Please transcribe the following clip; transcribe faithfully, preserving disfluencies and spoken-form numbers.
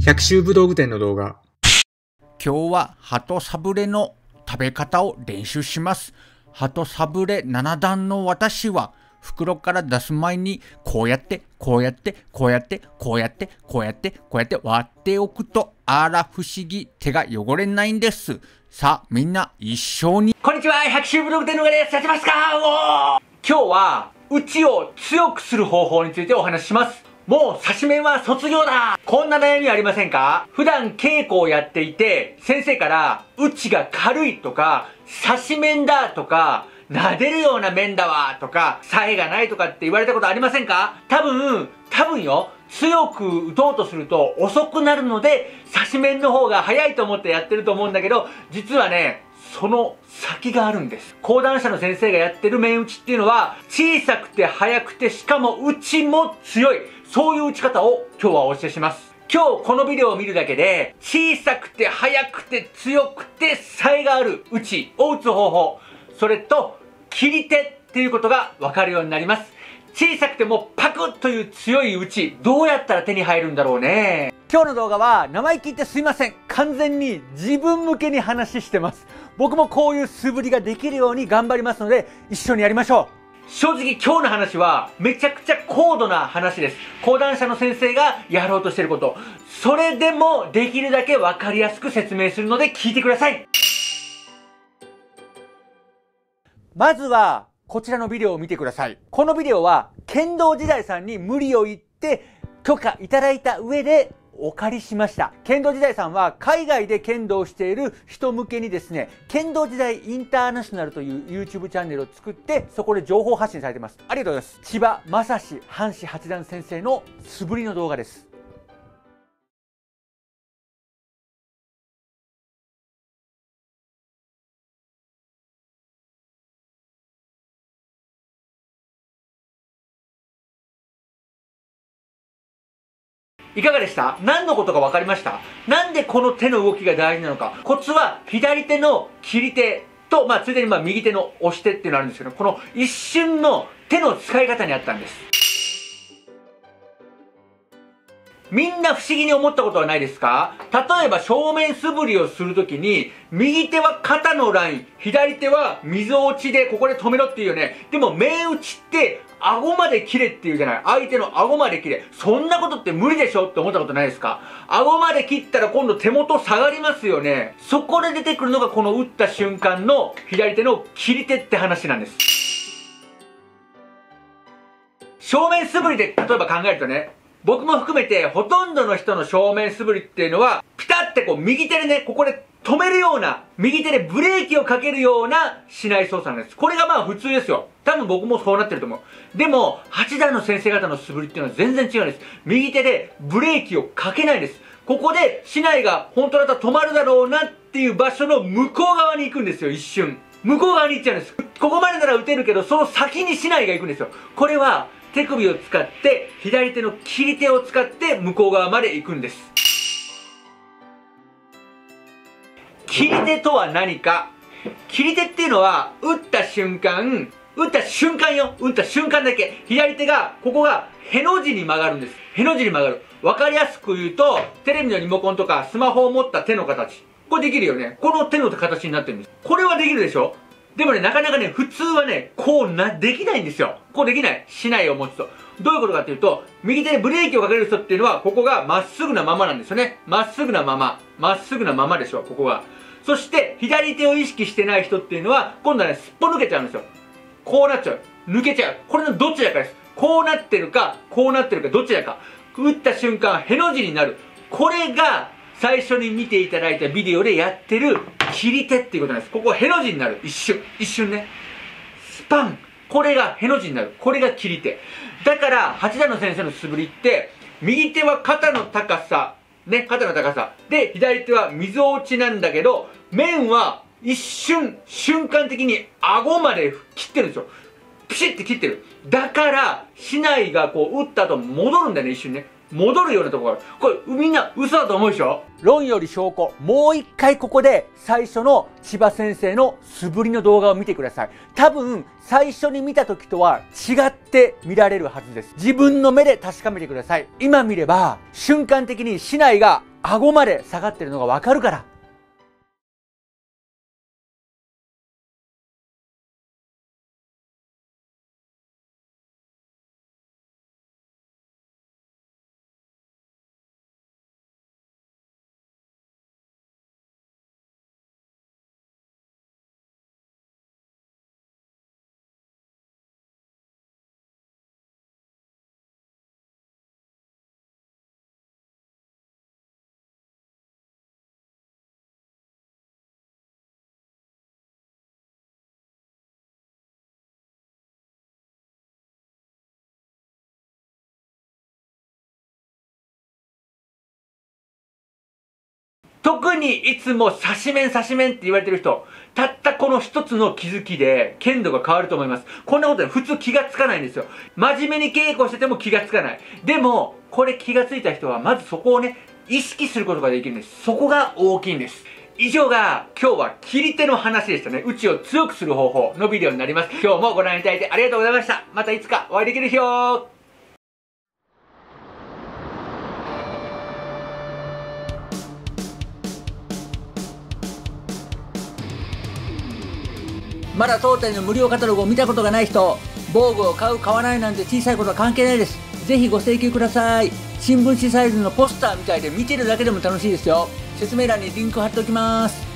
百秋武道具店の動画。 今日は鳩サブレの食べ方を練習します。鳩サブレなな段の私は袋から出す前にこうやってこうやってこうやってこうやってこうやってこうやって割っておくとあら不思議手が汚れないんです。さあみんな一緒に。こんにちは、百秋武道具店の動画です。やってますか？おー、今日は打ちを強くする方法についてお話しします。もう刺し面は卒業だ。こんな悩みありませんか？普段稽古をやっていて先生から打ちが軽いとか刺し面だとか撫でるような面だわとかさえがないとかって言われたことありませんか？多分多分よ、強く打とうとすると遅くなるので刺し面の方が早いと思ってやってると思うんだけど、実はねその先があるんです。講談社の先生がやってる面打ちっていうのは小さくて速くてしかも打ちも強い、そういう打ち方を今日はお教えします。今日このビデオを見るだけで小さくて速くて強くてさえがある打ちを打つ方法、それと切り手っていうことが分かるようになります。小さくてもパクッという強い打ち、どうやったら手に入るんだろうね。今日の動画は生意気言ってすいません、完全に自分向けに話してます。僕もこういう素振りができるように頑張りますので一緒にやりましょう。正直今日の話はめちゃくちゃ高度な話です。講談社の先生がやろうとしていること、それでもできるだけ分かりやすく説明するので聞いてください。まずはこちらのビデオを見てください。このビデオは剣道時代さんに無理を言って許可いただいた上でお借りしました。剣道時代さんは海外で剣道をしている人向けにですね、剣道時代インターナショナルという YouTube チャンネルを作ってそこで情報発信されています。ありがとうございます。千葉正史阪神八段先生の素振りの動画です。いかがでした？何のことか分かりました？なんでこの手の動きが大事なのか。コツは左手の切り手と、まあ、ついでにまあ右手の押し手っていうのがあるんですけど、この一瞬の手の使い方にあったんです。みんな不思議に思ったことはないですか？例えば正面素振りをするときに右手は肩のライン、左手は溝落ちでここで止めろっていうよね。でも面打ちって顎まで切れっていうじゃない。相手の顎まで切れ。そんなことって無理でしょって思ったことないですか？顎まで切ったら今度手元下がりますよね。そこで出てくるのがこの打った瞬間の左手の切り手って話なんです。正面素振りで例えば考えるとね、僕も含めてほとんどの人の正面素振りっていうのはピタッてこう右手でね、ここで止めるような、右手でブレーキをかけるようなしない操作なんです。これがまあ普通ですよ。多分僕もそうなってると思う。でも八段の先生方の素振りっていうのは全然違うんです。右手でブレーキをかけないです。ここで竹刀が本当だったら止まるだろうなっていう場所の向こう側に行くんですよ。一瞬向こう側に行っちゃうんです。ここまでなら打てるけどその先に竹刀が行くんですよ。これは手首を使って左手の切り手を使って向こう側まで行くんです。切り手とは何か。切り手っていうのは打った瞬間、打った瞬間よ、打った瞬間だけ左手がここがへの字に曲がるんです。への字に曲がる。分かりやすく言うとテレビのリモコンとかスマホを持った手の形、これできるよね。この手の形になってるんです。これはできるでしょ。でもね、なかなかね、普通はね、こうな、できないんですよ。こうできない。竹刀を持つと。どういうことかっていうと、右手でブレーキをかける人っていうのは、ここがまっすぐなままなんですよね。まっすぐなまま。まっすぐなままでしょ、ここが。そして、左手を意識してない人っていうのは、今度はね、すっぽ抜けちゃうんですよ。こうなっちゃう。抜けちゃう。これのどちらかです。こうなってるか、こうなってるか、どちらか。打った瞬間、への字になる。これが、最初に見ていただいたビデオでやってる切り手っていうことなんです。ここへの字になる。一瞬。一瞬ね。スパン。これがへの字になる。これが切り手。だから、八段の先生の素振りって、右手は肩の高さ。ね、肩の高さ。で、左手は溝落ちなんだけど、面は一瞬、瞬間的に顎まで切ってるんですよ。ピシッて切ってる。だから、竹刀がこう打った後戻るんだよね、一瞬ね。戻るようなところがある。これみんな嘘だと思うでしょ。論より証拠。もう一回ここで最初の千葉先生の素振りの動画を見てください。多分最初に見た時とは違って見られるはずです。自分の目で確かめてください。今見れば瞬間的に竹刀が顎まで下がってるのがわかるから。特にいつも刺し面刺し面って言われてる人、たったこの一つの気づきで剣道が変わると思います。こんなことで普通気がつかないんですよ。真面目に稽古してても気がつかない。でも、これ気がついた人はまずそこをね、意識することができるんです。そこが大きいんです。以上が今日は切り手の話でしたね。打ちを強くする方法のビデオになります。今日もご覧いただいてありがとうございました。またいつかお会いできる日を。まだ当店の無料カタログを見たことがない人、防具を買う買わないなんて小さいことは関係ないです。ぜひご請求ください。新聞紙サイズのポスターみたいで見てるだけでも楽しいですよ。説明欄にリンク貼っておきます。